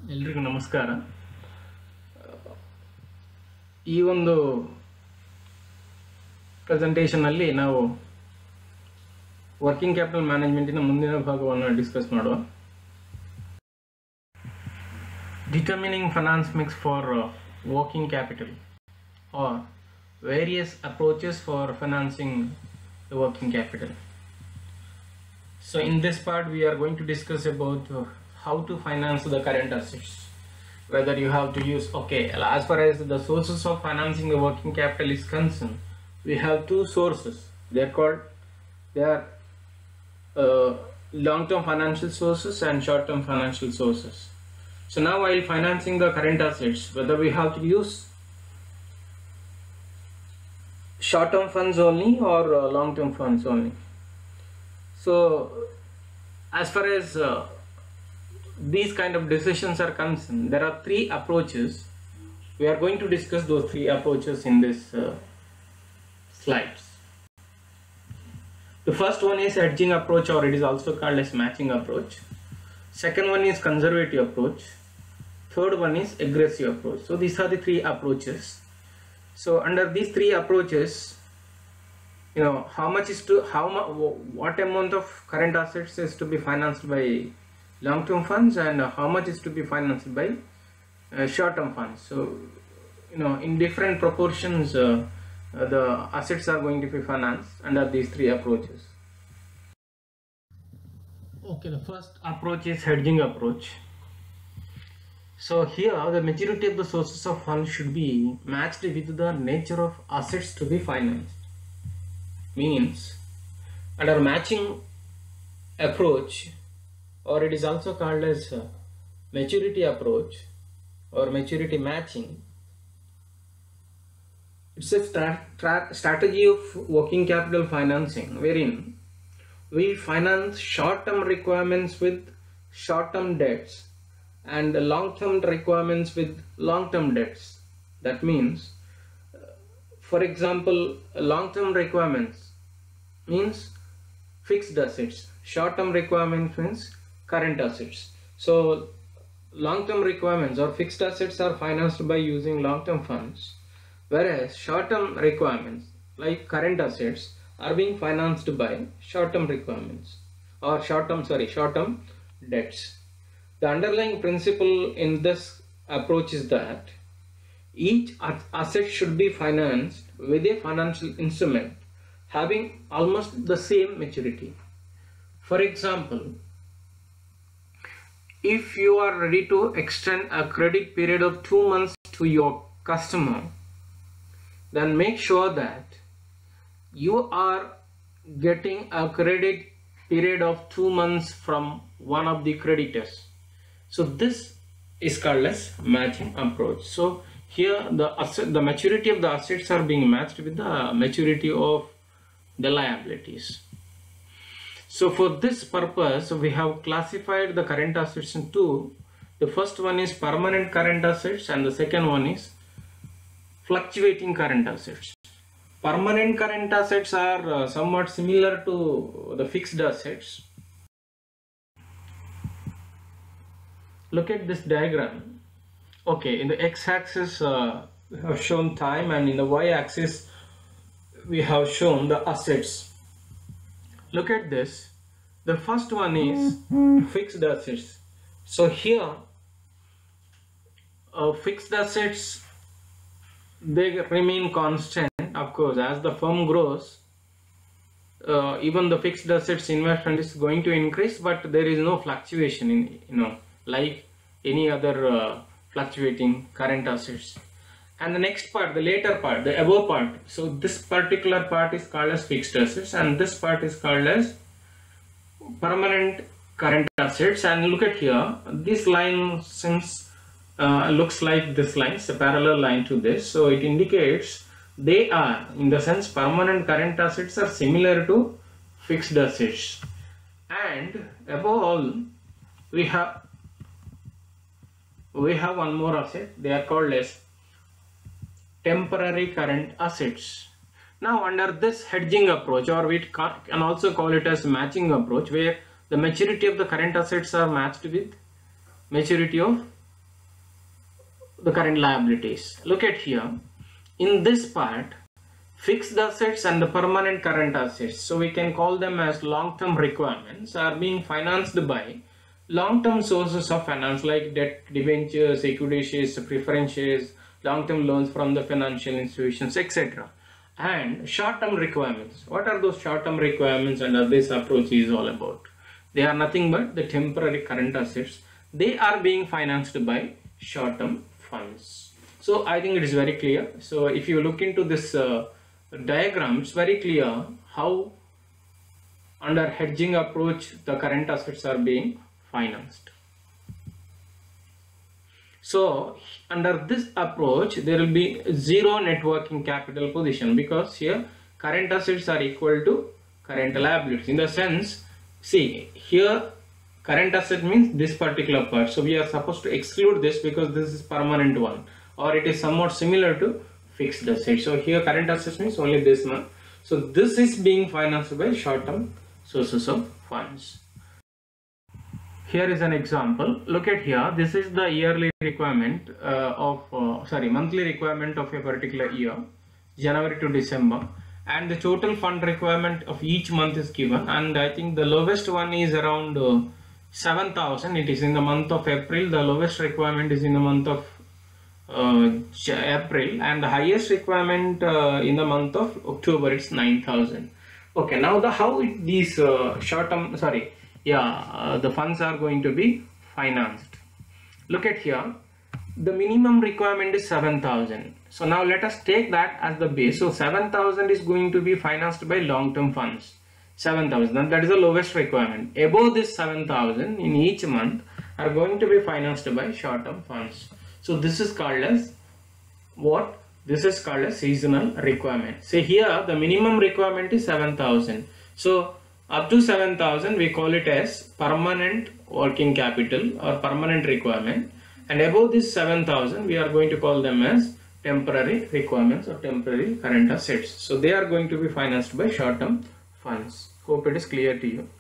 ಎಲ್ರಿಗೂ ನಮಸ್ಕಾರ. ಈ ಒಂದು ಪ್ರೆಸೆಂಟೇಷನಲ್ಲಿ ನಾವು ವರ್ಕಿಂಗ್ ಕ್ಯಾಪಿಟಲ್ ಮ್ಯಾನೇಜ್ಮೆಂಟಿನ ಮುಂದಿನ ಭಾಗವನ್ನು ಡಿಸ್ಕಸ್ ಮಾಡುವ. Determining finance mix for working capital or various approaches for financing the working capital. So in this part we are going to discuss about how to finance the current assets, whether you have to use, as far as the sources of financing the working capital is concerned, we have two sources. They are long-term financial sources and short-term financial sources. So now while financing the current assets, whether we have to use short-term funds only or long-term funds only. So as far as these kind of decisions are concerned, there are three approaches. We are going to discuss those three approaches in this slides. The first one is hedging approach, or it is also called as matching approach. Second one is conservative approach. Third one is aggressive approach. So these are the three approaches. So under these three approaches, what amount of current assets is to be financed by long-term funds and how much is to be financed by short-term funds. So in different proportions the assets are going to be financed under these three approaches. The first approach is hedging approach. So here the majority of the sources of funds should be matched with the nature of assets to be financed. Means under matching approach, or it is also called as maturity approach or maturity matching, it's a strategy of working capital financing wherein we finance short-term requirements with short-term debts and long-term requirements with long-term debts. That means, for example, long-term requirements means fixed assets, short-term requirements means current assets. So long-term requirements or fixed assets are financed by using long-term funds, whereas short-term requirements like current assets are being financed by short-term requirements or short-term debts. The underlying principle in this approach is that each asset should be financed with a financial instrument having almost the same maturity. For example, if you are ready to extend a credit period of 2 months to your customer, then make sure that you are getting a credit period of 2 months from one of the creditors. So this is called as matching approach. So here the maturity of the assets are being matched with the maturity of the liabilities. So for this purpose we have classified the current assets in two. The first one is permanent current assets and the second one is fluctuating current assets. Permanent current assets are somewhat similar to the fixed assets. Look at this diagram. In the x-axis we have shown time, and in the y-axis we have shown the assets. Look at this. The first one is fixed assets. So here fixed assets, they remain constant. Of course, as the firm grows, even the fixed assets investment is going to increase, but there is no fluctuation in like any other fluctuating current assets. And the next part, the later part, the above part, so this particular part is called as fixed assets and this part is called as permanent current assets. And look at here, this line looks like this line, it's a parallel line to this, so it indicates they are, in the sense, permanent current assets are similar to fixed assets. And above all, we have one more asset. They are called as temporary current assets. Now under this hedging approach, or we can also call it as matching approach, where the maturity of the current assets are matched with maturity of the current liabilities. Look at here, in this part, fixed assets and the permanent current assets, so we can call them as long-term requirements, are being financed by long-term sources of finance like debt, debentures, equity shares, preference shares, long-term loans from the financial institutions, etc. And short-term requirements. What are those short-term requirements under this approach is all about? They are nothing but the temporary current assets. They are being financed by short-term funds. So I think it is very clear. So if you look into this diagram, it's very clear how under hedging approach the current assets are being financed. So under this approach there will be zero net working capital position, because here current assets are equal to current liabilities. In the sense, see here current asset means this particular part, so we are supposed to exclude this because this is permanent one, or it is somewhat similar to fixed asset. So here current assets means only this one. So this is being financed by short-term sources of funds. Here is an example. Look at here. This is the yearly requirement monthly requirement of a particular year, January to December, and the total fund requirement of each month is given. And I think the lowest one is around 7,000. It is in the month of April. The lowest requirement is in the month of April, and the highest requirement in the month of October, it's 9,000. Okay, now these short-term the funds are going to be financed. Look at here, the minimum requirement is 7,000. So now let us take that as the base. So 7,000 is going to be financed by long-term funds. 7,000, that is the lowest requirement. Above this 7,000 in each month are going to be financed by short-term funds. So this is called as what? This is called as seasonal requirement. Say here the minimum requirement is 7,000. So up to 7,000 we call it as permanent working capital or permanent requirement, and above this 7,000 we are going to call them as temporary requirements or temporary current assets. So they are going to be financed by short-term funds. Hope it is clear to you.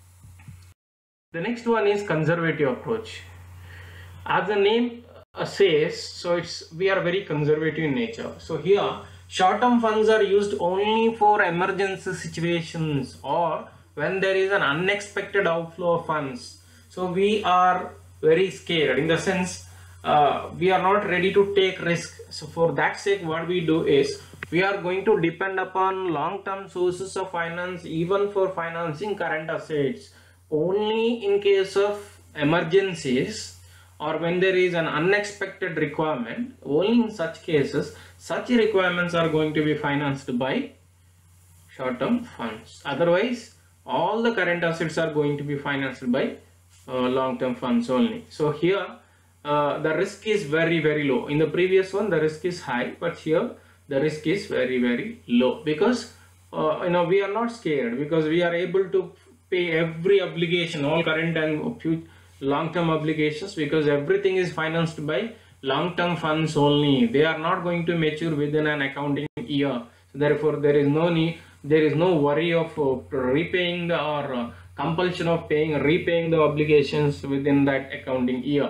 The next one is conservative approach. As the name says, so we are very conservative in nature. So here short-term funds are used only for emergency situations or when there is an unexpected outflow of funds. So we are very scared, in the sense we are not ready to take risk. So for that sake what we do is we are going to depend upon long-term sources of finance even for financing current assets only in case of emergencies or when there is an unexpected requirement. Only in such cases such requirements are going to be financed by short-term funds. Otherwise all the current assets are going to be financed by long-term funds only. So here the risk is very, very low. In the previous one the risk is high, but here the risk is very, very low, because we are not scared, because we are able to pay every obligation, all current and long-term obligations, because everything is financed by long-term funds only. They are not going to mature within an accounting year. So therefore there is no need, there is no worry of repaying or compulsion of repaying the obligations within that accounting year.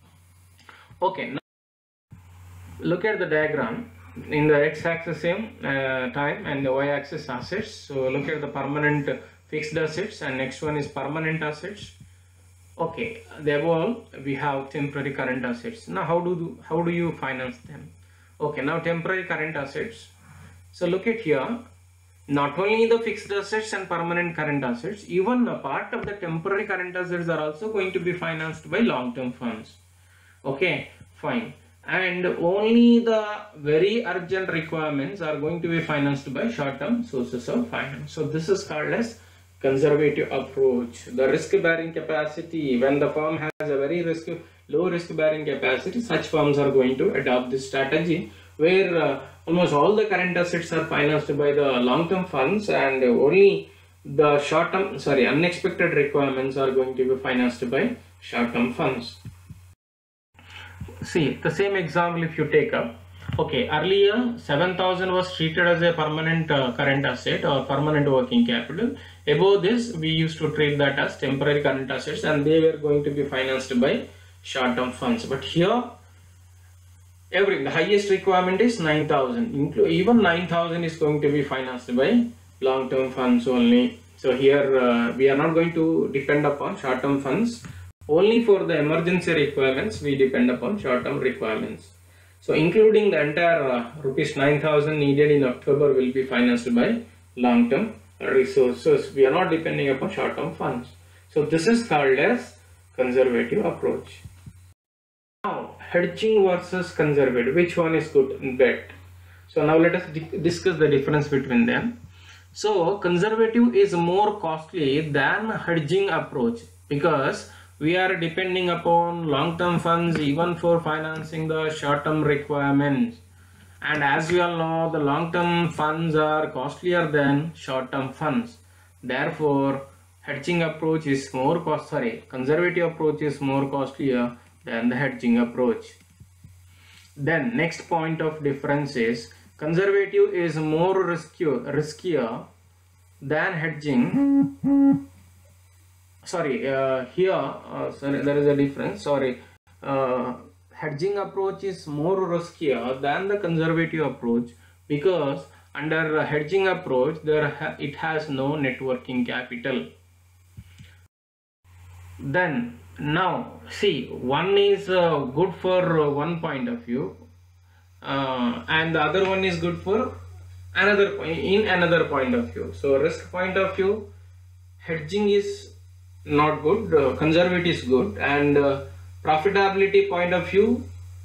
Okay, now look at the diagram. In the x-axis same time and the y-axis assets. So look at the permanent fixed assets, and next one is permanent assets. Okay, above we have temporary current assets. Now how do you finance them? Okay, now temporary current assets. So look at here, not only the fixed assets and permanent current assets, even a part of the temporary current assets are also going to be financed by long-term funds. Okay, fine. And only the very urgent requirements are going to be financed by short-term sources of finance. So this is called as conservative approach. The risk-bearing capacity, when the firm has a very low risk-bearing capacity, such firms are going to adopt this strategy where almost all the current assets are financed by the long-term funds, and only the short-term, unexpected requirements are going to be financed by short-term funds. See the same example if you take up. Okay, earlier 7,000 was treated as a permanent current asset or permanent working capital. Above this we used to treat that as temporary current assets, and they were going to be financed by short-term funds. But here The highest requirement is 9,000. Even 9,000 is going to be financed by long-term funds only. So here we are not going to depend upon short-term funds. Only for the emergency requirements we depend upon short-term requirements. So including the entire rupees 9,000 needed in October will be financed by long-term resources. We are not depending upon short-term funds. So this is called as conservative approach. Now, hedging versus conservative, which one is good and bad? So now let us discuss the difference between them. So conservative is more costly than hedging approach because we are depending upon long-term funds even for financing the short-term requirements. And as we all know, the long-term funds are costlier than short-term funds. Therefore, hedging approach is more conservative approach is more costlier than the hedging approach. Then next point of difference is conservative is more riskier than hedging. Sorry, there is a difference. Hedging approach is more riskier than the conservative approach because under hedging approach it has no net working capital. Then now see, one is good for one point of view and the other one is good for another point of view. So risk point of view, hedging is not good, conservative is good, and profitability point of view,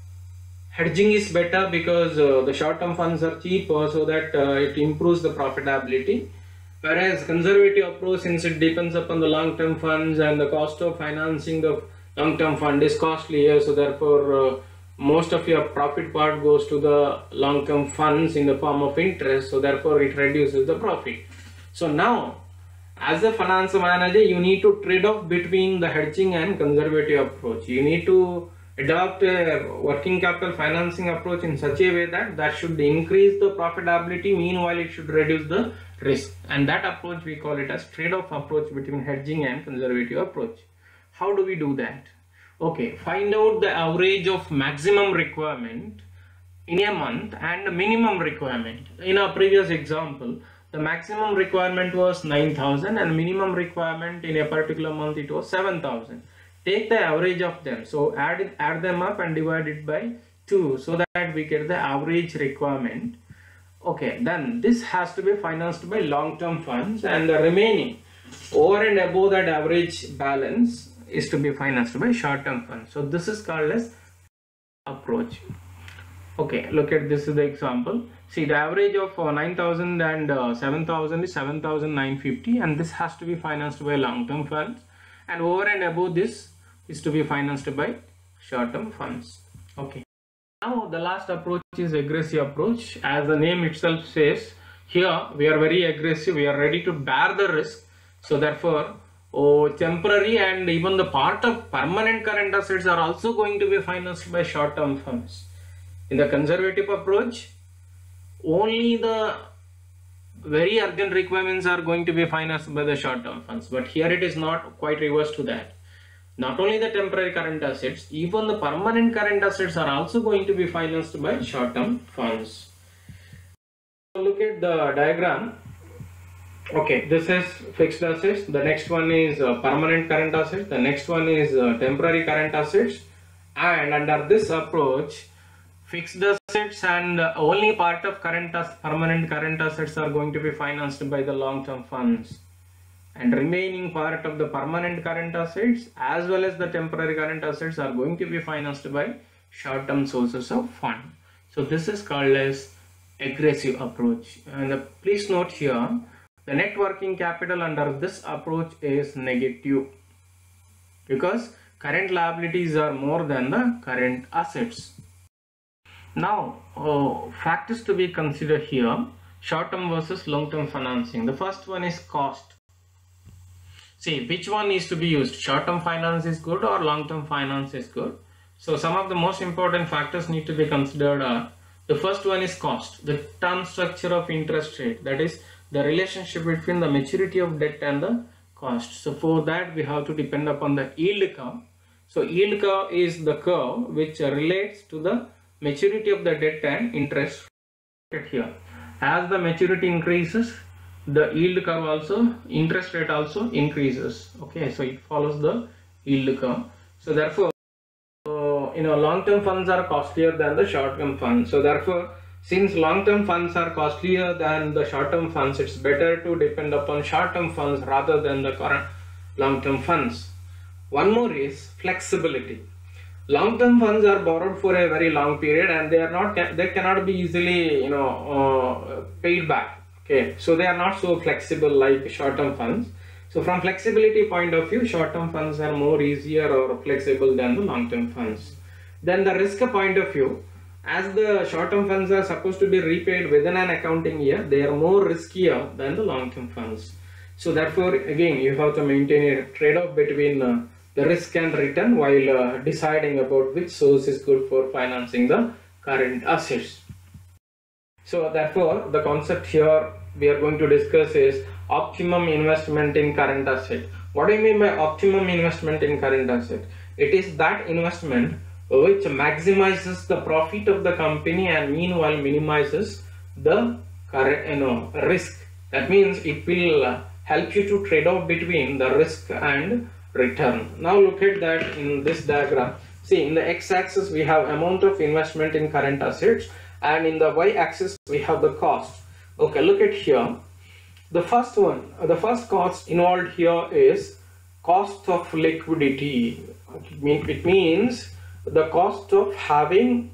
hedging is better because the short-term funds are cheaper, so that it improves the profitability. Whereas conservative approach, since it depends upon the long-term funds and the cost of financing the long-term fund is costlier, so therefore most of your profit part goes to the long-term funds in the form of interest, so therefore it reduces the profit. So now, as a finance manager, you need to trade off between the hedging and conservative approach. You need to adopt a working capital financing approach in such a way that should increase the profitability, meanwhile it should reduce the risk, and that approach we call it as trade-off approach between hedging and conservative approach. How do we do that? Okay, find out the average of maximum requirement in a month and minimum requirement. In our previous example, the maximum requirement was 9,000 and minimum requirement in a particular month it was 7,000. Take the average of them. So add them up and divide it by 2 so that we get the average requirement. Okay, then this has to be financed by long-term funds, and the remaining over and above that average balance is to be financed by short-term funds. So this is called as approach. Okay, look at this is the example. See, the average of 9,000 and 7,000 is 7,950, and this has to be financed by long-term funds, and over and above this is to be financed by short-term funds. Okay. Now the last approach is aggressive approach. As the name itself says, here we are very aggressive, we are ready to bear the risk. So therefore, temporary and even the part of permanent current assets are also going to be financed by short-term funds. In the conservative approach, only the very urgent requirements are going to be financed by the short-term funds, but here it is not quite reverse to that. Not only the temporary current assets, even the permanent current assets are also going to be financed by short-term funds. So look at the diagram. Okay, this is fixed assets, the next one is permanent current assets, the next one is temporary current assets, and under this approach, fixed assets and only part of permanent current assets are going to be financed by the long-term funds, and remaining part of the permanent current assets as well as the temporary current assets are going to be financed by short-term sources of fund. So this is called as aggressive approach, and please note here the net working capital under this approach is negative because current liabilities are more than the current assets. Now factors to be considered here: short-term versus long-term financing. The first one is cost. See, which one is to be used? Short-term finance is good or long-term finance is good? So some of the most important factors need to be considered are: the first one is cost, the term structure of interest rate, that is the relationship between the maturity of debt and the cost. So for that we have to depend upon the yield curve. So yield curve is the curve which relates to the maturity of the debt and interest rate here. As the maturity increases, the yield curve also, interest rate also increases. Okay, so it follows the yield curve. So therefore, long-term funds are costlier than the short-term funds. So therefore, since long-term funds are costlier than the short-term funds, it's better to depend upon short-term funds rather than the current long-term funds. One more is flexibility. Long-term funds are borrowed for a very long period and they cannot be easily paid back. Okay, so they are not so flexible like short-term funds. So from flexibility point of view, short-term funds are more easier or flexible than the long-term funds. Then the risk point of view, as the short-term funds are supposed to be repaid within an accounting year, they are more riskier than the long-term funds. So therefore, again, you have to maintain a trade-off between the risk and return while deciding about which source is good for financing the current assets. So therefore, the concept here we are going to discuss is optimum investment in current asset. What do you mean by optimum investment in current asset? It is that investment which maximizes the profit of the company and meanwhile minimizes the current risk. That means it will help you to trade off between the risk and return. Now look at that in this diagram. See, in the x-axis we have amount of investment in current assets, and in the y-axis we have the cost. Okay, look at here. The first one, the first cost involved here is cost of liquidity. It means the cost of having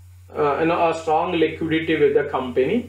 a strong liquidity with the company.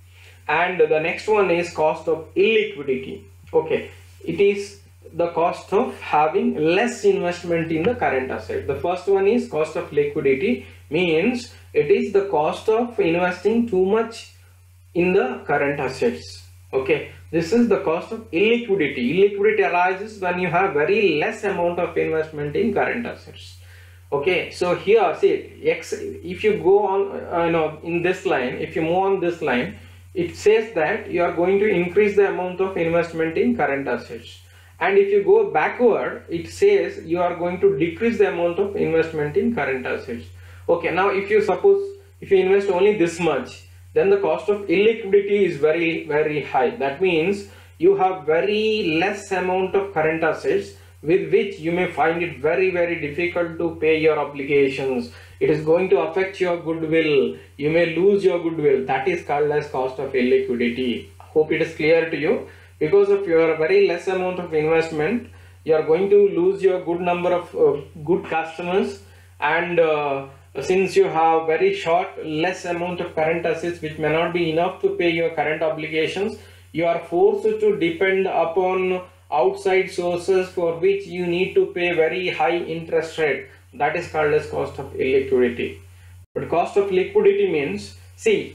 And the next one is cost of illiquidity. Okay, it is the cost of having less investment in the current asset. The first one is cost of liquidity, means it is the cost of investing too much in the current assets. Okay, this is the cost of illiquidity. Illiquidity arises when you have very less amount of investment in current assets. Okay, so here see x, if you go on in this line, if you move on this line, it says that you are going to increase the amount of investment in current assets, and if you go backward, it says you are going to decrease the amount of investment in current assets. Okay, now if you invest only this much, then the cost of illiquidity is very high. That means you have very less amount of current assets with which you may find it very difficult to pay your obligations. It is going to affect your goodwill. You may lose your goodwill. That is called as cost of illiquidity. Hope it is clear to you. Because of your very less amount of investment, you are going to lose your good number of good customers, and since you have very less amount of current assets which may not be enough to pay your current obligations, you are forced to depend upon outside sources for which you need to pay very high interest rate. That is called as cost of illiquidity. But cost of liquidity means, see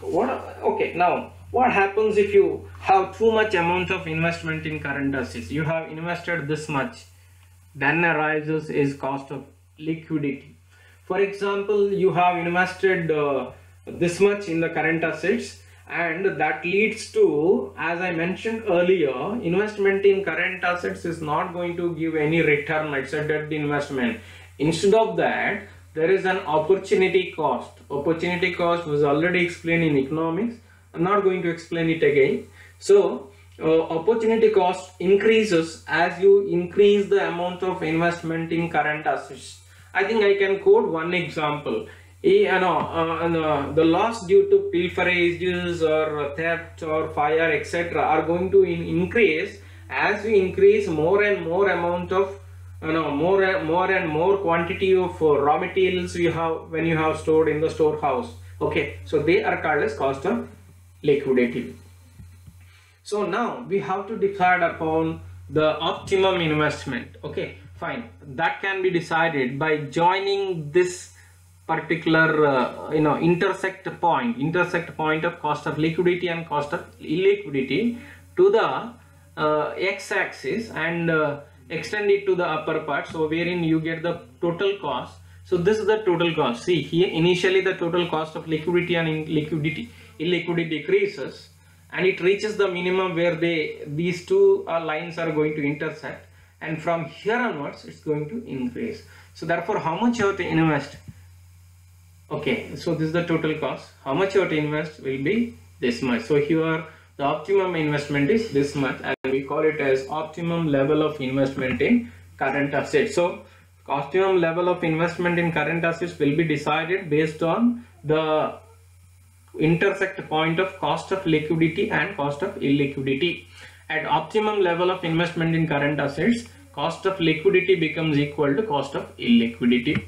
now what happens if you have too much amount of investment in current assets? You have invested this much, then arises is cost of liquidity. For example, you have invested this much in the current assets, and that leads to, as I mentioned earlier, investment in current assets is not going to give any return. It's a debt investment. Instead of that, there is an opportunity cost. Opportunity cost was already explained in economics. I'm not going to explain it again. So opportunity cost increases as you increase the amount of investment in current assets. I think I can quote one example. The loss due to pilferages or theft or fire, etc., are going to increase as we increase more and more amount of more and more quantity of raw materials you have when you have stored in the storehouse. Okay, so they are called as cost of liquidity. So now we have to decide upon the optimum investment. Okay, fine, that can be decided by joining this particular intersect point of cost of liquidity and cost of illiquidity to the x-axis and extend it to the upper part, so wherein you get the total cost. So this is the total cost. See here, initially the total cost of liquidity and illiquidity decreases, and it reaches the minimum where these two lines are going to intersect, and from here onwards it's going to increase. So therefore, how much you have to invest? Okay, so this is the total cost. How much you have to invest will be this much. So here the optimum investment is this much, and we call it as optimum level of investment in current assets. So optimum level of investment in current assets will be decided based on the intersect point of cost of liquidity and cost of illiquidity. At optimum level of investment in current assets, cost of liquidity becomes equal to cost of illiquidity.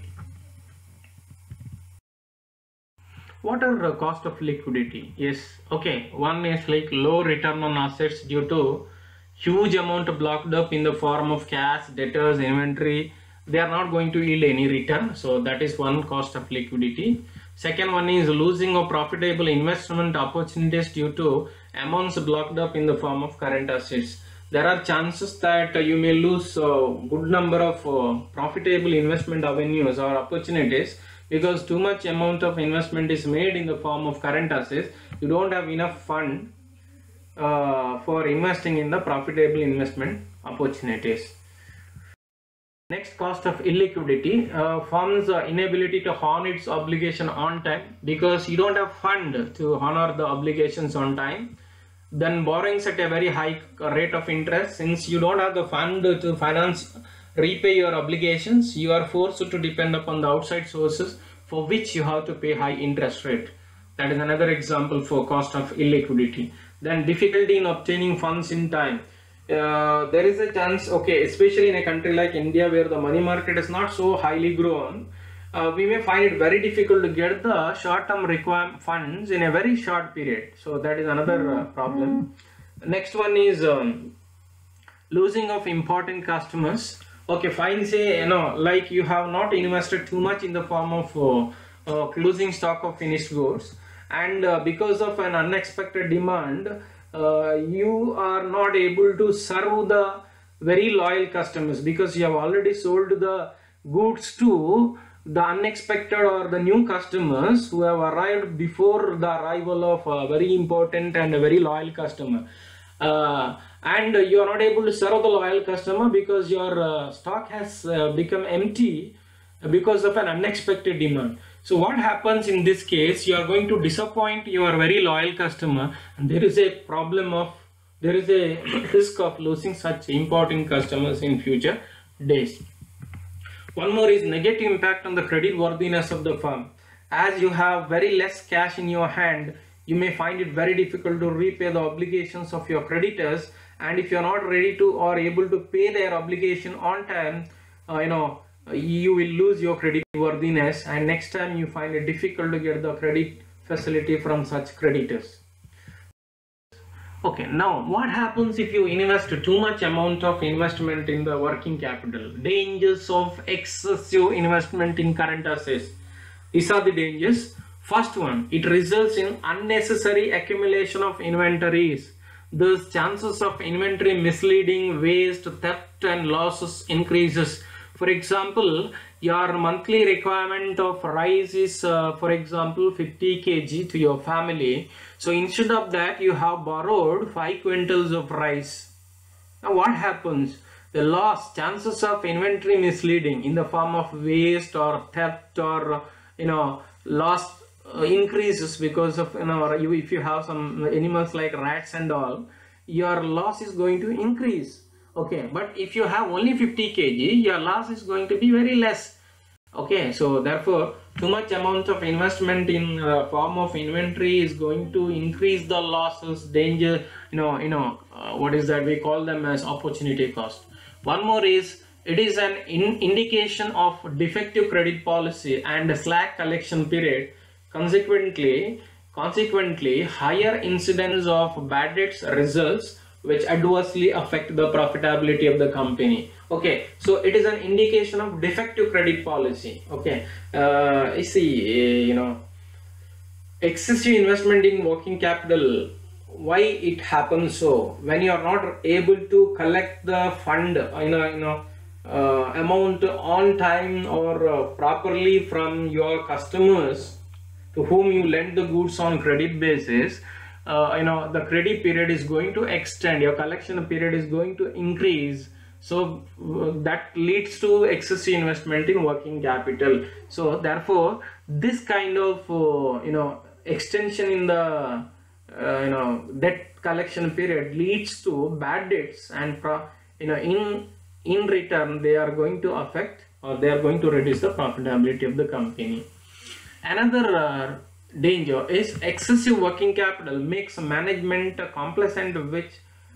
What are the cost of liquidity? Yes, okay, one is like low return on assets due to huge amount blocked up in the form of cash, debtors, inventory. They are not going to yield any return, so that is one cost of liquidity. Second one is losing of profitable investment opportunities due to amounts blocked up in the form of current assets. There are chances that you may lose a good number of profitable investment avenues or opportunities because too much amount of investment is made in the form of current assets. You don't have enough fund for investing in the profitable investment opportunities. Next, cost of illiquidity. Firm's inability to honor its obligation on time because you don't have fund to honor the obligations on time. Then borrowings at a very high rate of interest. Since you don't have the fund to repay your obligations, you are forced to depend upon the outside sources for which you have to pay high interest rate. That is another example for cost of illiquidity. Then difficulty in obtaining funds in time. There is a chance, okay, especially in a country like India where the money market is not so highly grown, we may find it very difficult to get the short-term funds in a very short period. So that is another problem. Next one is losing of important customers. Okay, fine, say, like you have not invested too much in the form of closing stock of finished goods, and because of an unexpected demand, you are not able to serve the very loyal customers because you have already sold the goods to the unexpected or the new customers who have arrived before the arrival of a very important and a very loyal customer. And you are not able to serve the loyal customer because your stock has become empty because of an unexpected demand. So what happens in this case? You are going to disappoint your very loyal customer, and there is a risk of losing such important customers in future days. One more is negative impact on the credit worthiness of the firm. As you have very less cash in your hand, you may find it very difficult to repay the obligations of your creditors, and if you are not ready to or able to pay their obligation on time, you will lose your credit worthiness, and next time you find it difficult to get the credit facility from such creditors. Okay, now what happens if you invest too much amount of investment in the working capital? Dangers of excessive investment in current assets. These are the dangers. First one, it results in unnecessary accumulation of inventories. Thus chances of inventory misleading, waste, theft and losses increases. For example, your monthly requirement of rice is for example 50 kg to your family. So instead of that, you have borrowed 5 quintals of rice. Now what happens? The loss, chances of inventory misleading in the form of waste or theft or loss increases because of if you have some animals like rats and all, your loss is going to increase. Okay, but if you have only 50 kg, your loss is going to be very less. Okay, so therefore too much amount of investment in form of inventory is going to increase the losses, danger, what is that, we call them as opportunity cost. One more is, it is an indication of defective credit policy and slack collection period. Consequently, higher incidence of bad debts results, which adversely affect the profitability of the company. Okay, so it is an indication of defective credit policy. Okay, you see, excessive investment in working capital. Why it happens? So when you are not able to collect the fund, amount on time or properly from your customers to whom you lend the goods on credit basis, the credit period is going to extend, your collection period is going to increase, So that leads to excessive investment in working capital. So therefore this kind of extension in the debt collection period leads to bad debts, and in return they are going to affect, or they are going to reduce the profitability of the company. Another danger is excessive working capital makes management complacent, which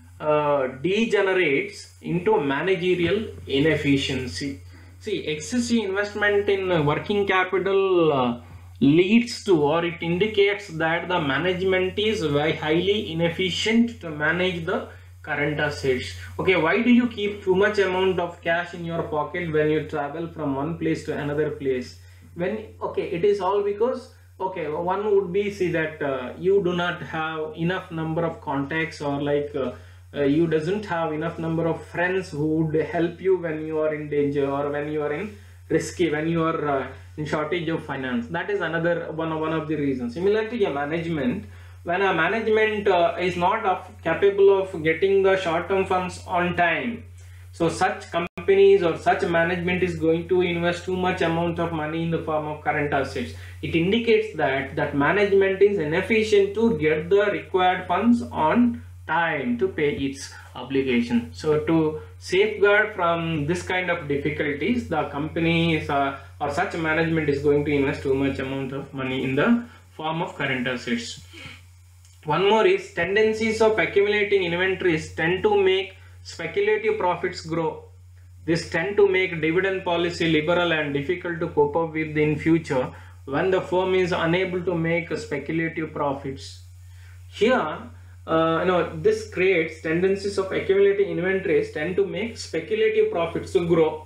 degenerates into managerial inefficiency. See, excessive investment in working capital leads to, or it indicates that the management is very highly inefficient to manage the current assets. Okay, why do you keep too much amount of cash in your pocket when you travel from one place to another place? Okay, it is all because, okay, one would be, see that you do not have enough number of contacts, or like you doesn't have enough number of friends who would help you when you are in danger, or when you are in risky, when you are in shortage of finance. That is another one of the reasons. Similarly, a management, when a management is not capable of getting the short-term funds on time, so such companies or such management is going to invest too much amount of money in the form of current assets. It indicates that management is inefficient to get the required funds on time to pay its obligation. So to safeguard from this kind of difficulties, the companies or such management is going to invest too much amount of money in the form of current assets. One more is tendencies of accumulating inventories tend to make speculative profits grow. This tend to make dividend policy liberal and difficult to cope up with in future when the firm is unable to make speculative profits. Here, this creates tendencies of accumulating inventories tend to make speculative profits to grow.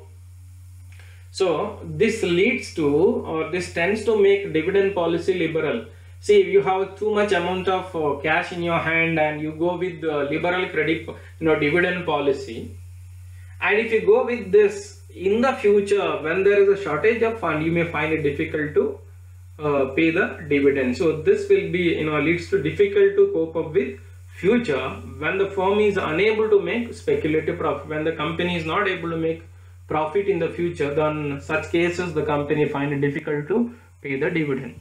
So this leads to, or this tends to make dividend policy liberal. See, if you have too much amount of cash in your hand and you go with the liberal credit, dividend policy, and if you go with this in the future, when there is a shortage of fund, you may find it difficult to pay the dividend. So this will be, leads to difficult to cope up with future when the firm is unable to make speculative profit. When the company is not able to make profit in the future, then such cases the company find it difficult to pay the dividend.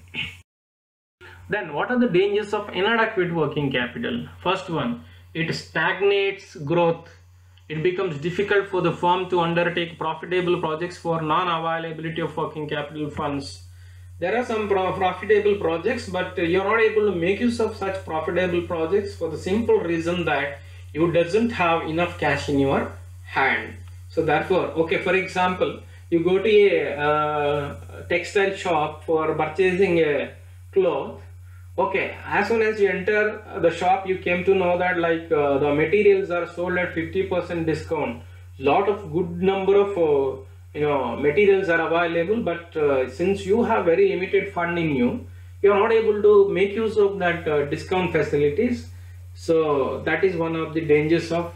Then what are the dangers of inadequate working capital? First one, it stagnates growth. It becomes difficult for the firm to undertake profitable projects for non-availability of working capital funds. There are some profitable projects, but you are not able to make use of such profitable projects for the simple reason that you doesn't have enough cash in your hand. So therefore, okay, for example, you go to a textile shop for purchasing a cloth. Okay, as soon as you enter the shop, you came to know that the materials are sold at 50% discount. Lot of good number of materials are available, but since you have very limited fund in you, you are not able to make use of that discount facilities. So that is one of the dangers of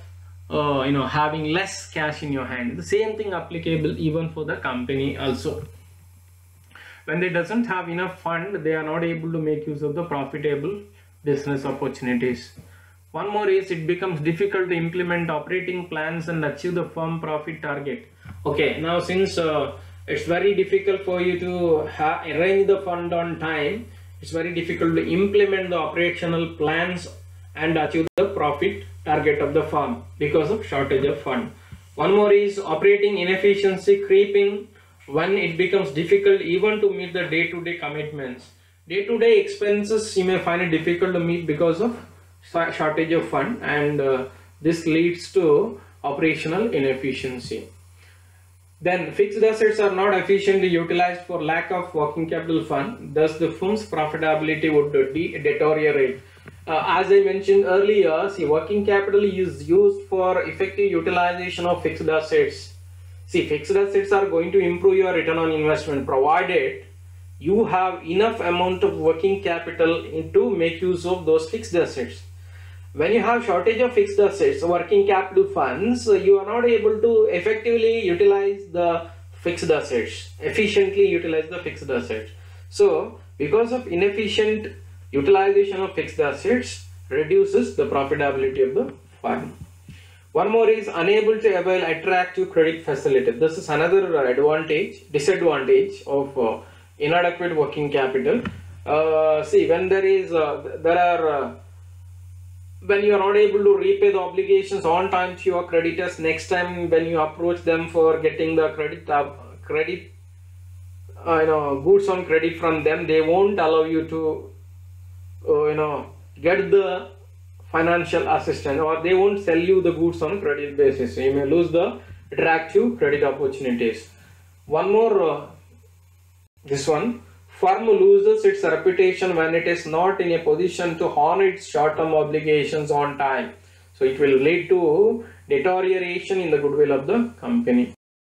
having less cash in your hand. The same thing applicable even for the company also. When they doesn't have enough fund, they are not able to make use of the profitable business opportunities. One more is it becomes difficult to implement operating plans and achieve the firm profit target. Okay, now since it's very difficult for you to arrange the fund on time, it's very difficult to implement the operational plans and achieve the profit target of the firm because of shortage of fund. One more is operating inefficiency creeping when it becomes difficult even to meet the day-to-day commitments. Day-to-day expenses you may find it difficult to meet because of shortage of fund, and this leads to operational inefficiency. Then fixed assets are not efficiently utilized for lack of working capital fund, thus the firm's profitability would deteriorate. As I mentioned earlier, see, working capital is used for effective utilization of fixed assets. See, fixed assets are going to improve your return on investment provided you have enough amount of working capital to make use of those fixed assets. When you have shortage of fixed assets, working capital funds, you are not able to effectively utilize the fixed assets, efficiently utilize the fixed assets. So because of inefficient utilization of fixed assets, reduces the profitability of the fund. One more is unable to avail attractive credit facility. This is another disadvantage of inadequate working capital. See, when when you are not able to repay the obligations on time to your creditors, next time when you approach them for getting the goods on credit from them, they won't allow you to get the financial assistance, or they won't sell you the goods on credit basis. So you may lose the attractive credit opportunities. One more, this one, firm loses its reputation when it is not in a position to honor its short-term obligations on time. So it will lead to deterioration in the goodwill of the company.